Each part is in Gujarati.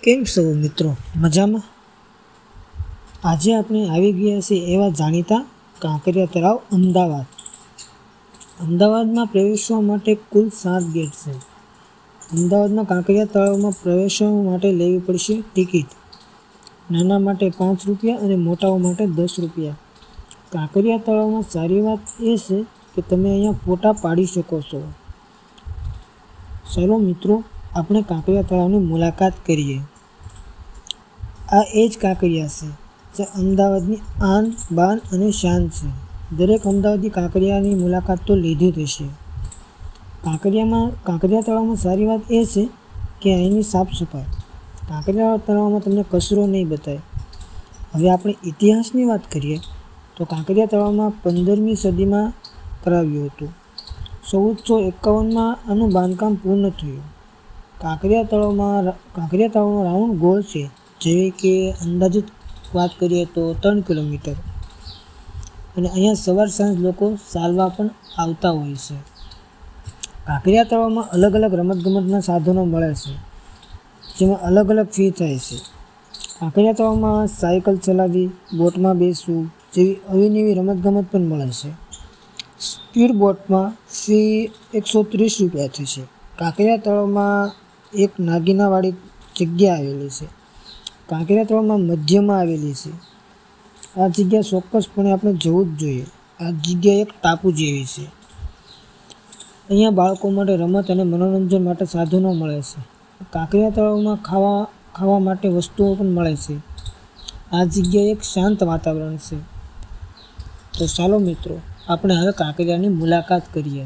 કેમ છો મિત્રો? મજામાં? આજે આપણે આવી ગયા છીએ એવા જાણીતા કાંકરિયા તળાવ અમદાવાદ. અમદાવાદમાં પ્રવેશવા માટે કુલ 7 ગેટ છે. અમદાવાદના કાંકરિયા તળાવમાં પ્રવેશવા માટે લેવી પડશે ટિકિટ. નાના માટે 5 રૂપિયા અને મોટાઓ માટે 10 રૂપિયા. કાંકરિયા તળાવમાં સારી વાત એ છે કે તમે અહીંયા ફોટા પાડી શકો છો. ચાલો મિત્રો, આપણે કાંકરિયા તળાવની મુલાકાત કરીએ. આ એ જ કાંકરિયા છે જે અમદાવાદની આન બાન અને શાન છે. દરેક અમદાવાદી કાંકરિયાની મુલાકાત તો લીધી જ હશે. કાંકરિયા તળાવમાં સારી વાત એ છે કે અહીંની સાફ સફાઈ. કાંકરિયા તળાવમાં તમને કચરો નહીં બતાવે. હવે આપણે ઇતિહાસની વાત કરીએ તો કાંકરિયા તળાવમાં 15મી સદીમાં કરાવ્યું હતું. 1451માં આનું બાંધકામ પૂર્ણ થયું. કાંકરિયા તળાવનો રાઉન્ડ ગોળ છે, જેવી કે અંદાજિત વાત કરીએ તો 3 કિલોમીટર. અને અહીંયા સવાર સાંજ લોકો ચાલવા પણ આવતા હોય છે. કાંકરિયા તળાવમાં અલગ અલગ રમતગમતના સાધનો મળે છે, જેમાં અલગ અલગ ફી થાય છે. કાંકરિયા તળાવમાં સાયકલ ચલાવવી, બોટમાં બેસવું જેવી અવનવી રમતગમત પણ મળે છે. સ્પીડ બોટમાં ફી 130 રૂપિયા થશે. કાંકરિયા તળાવમાં એક નાગિનાવાળી જગ્યા આવેલી છે. કાંકરિયા તળાવમાં મધ્યમાં આવેલી છે. આ જગ્યા ચોક્કસપણે આપણે જવું જ જોઈએ. આ જગ્યા એક ટાપુ જેવી છે. અહીંયા બાળકો માટે રમત અને મનોરંજન માટે સાધનો મળે છે. કાંકરિયા તળાવમાં ખાવા માટે વસ્તુઓ પણ મળે છે. આ જગ્યા એક શાંત વાતાવરણ છે. તો ચાલો મિત્રો, આપણે હવે કાંકરિયાની મુલાકાત કરીએ.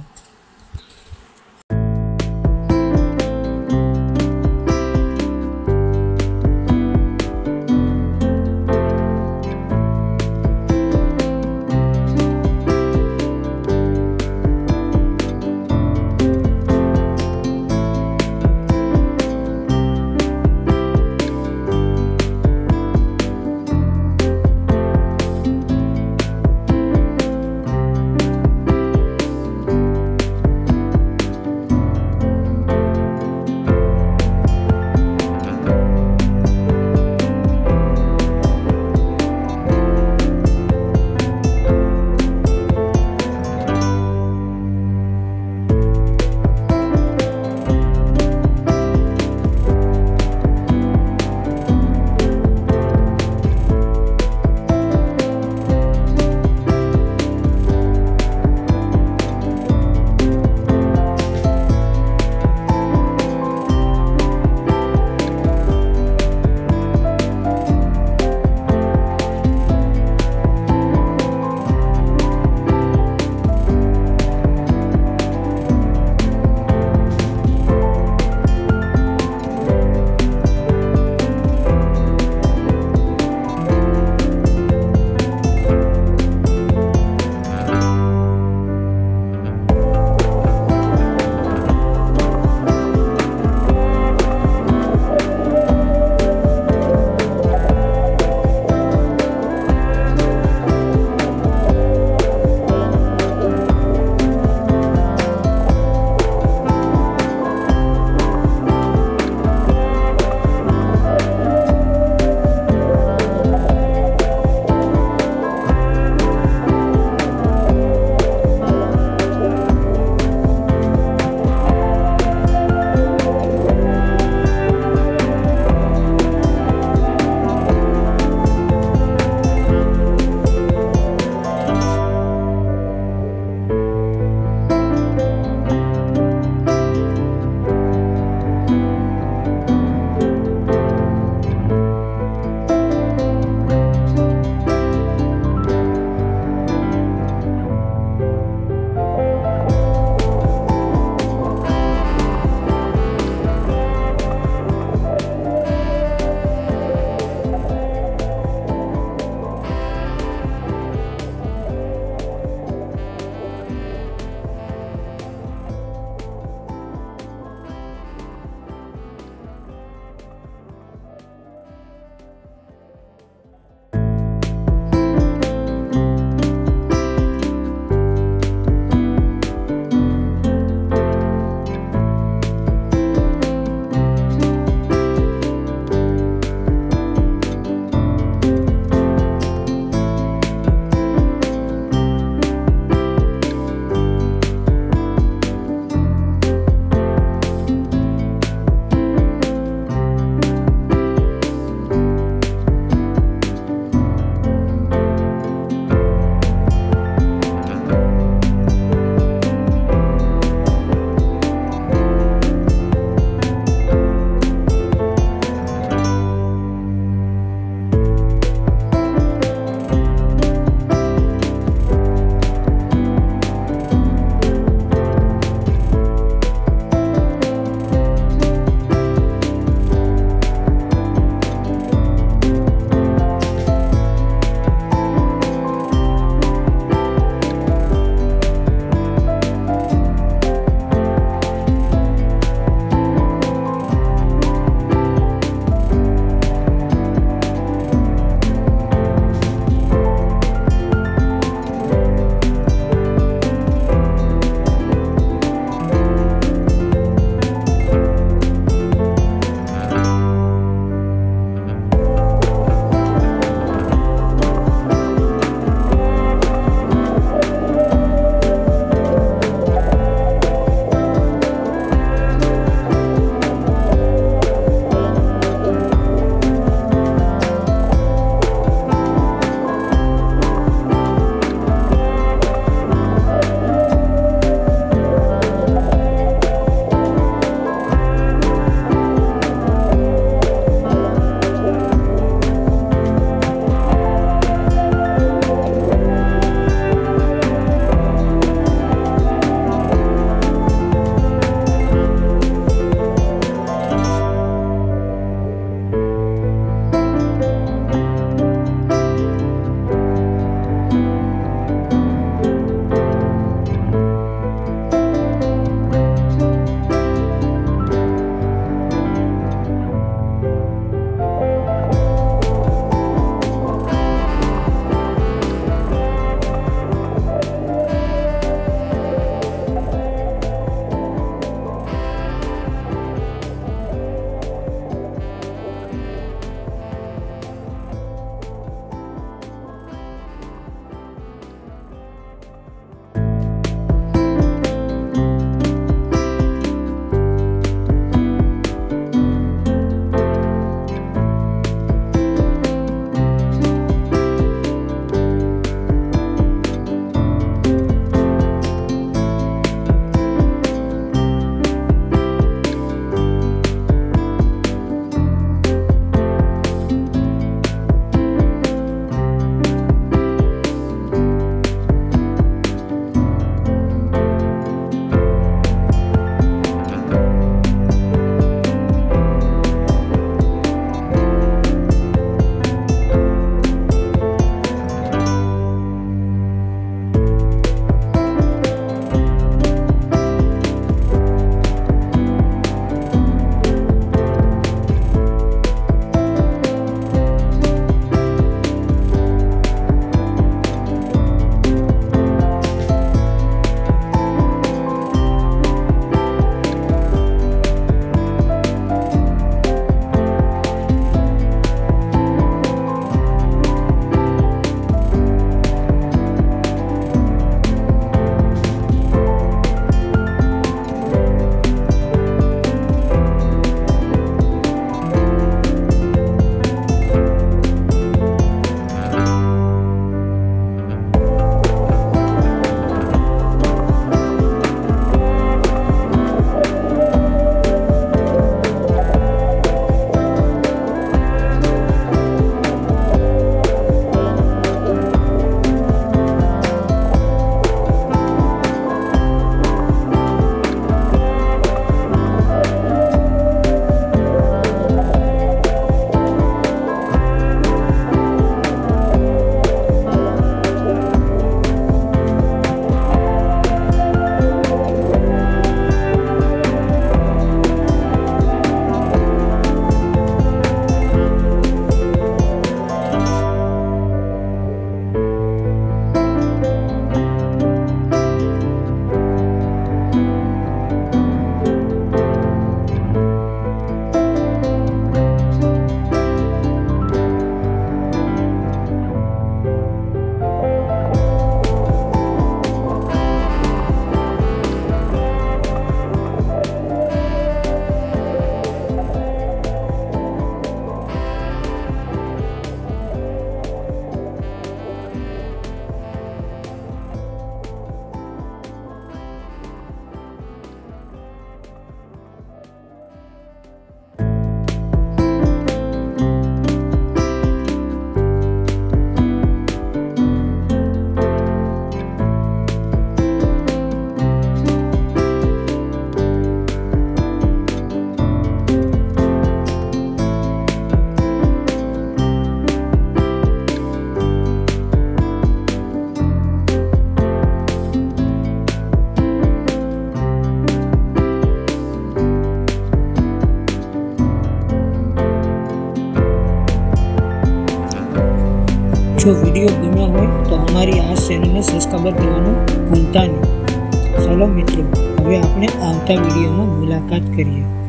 જો વિડીયો ગમ્યો હોય તો અમારી આ ચેનલને સબસ્ક્રાઈબ કરવાનું ભૂલતા નહીં. ચલો મિત્રો, હવે આપણે આવતા વિડીયોમાં મુલાકાત કરીએ.